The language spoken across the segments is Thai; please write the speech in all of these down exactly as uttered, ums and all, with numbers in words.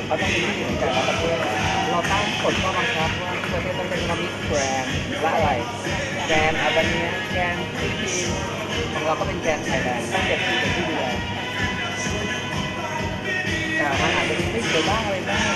เขาต้องมีที่อยู่ในแต่ละประเทศเราตั้งกฎข้อบังคับว่าทุกประเทศต้องเป็นคอมมิชแกรนและอะไรแกรนอาร์เบเนียแกรนฟิลิปปินส์ของเราก็เป็นแกรนไทยแลนด์ต้องเก็บที่เป็นที่ดูแลแต่มันอาจจะมีไม่เกี่ยวบ้างอะไรบ้าง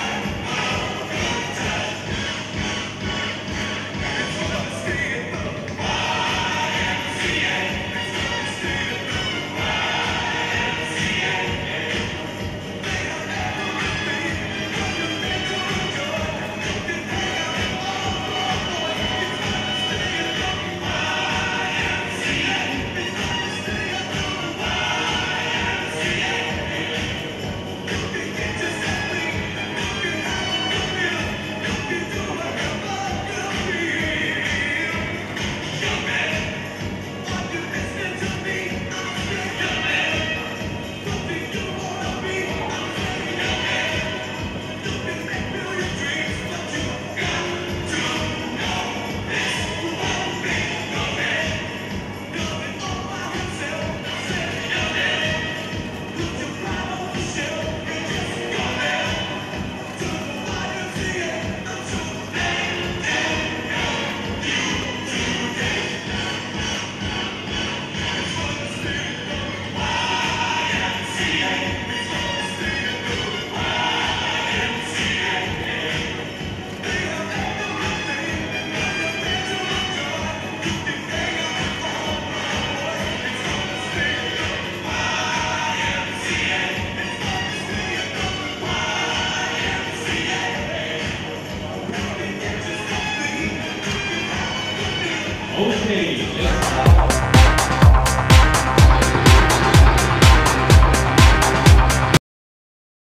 Okay.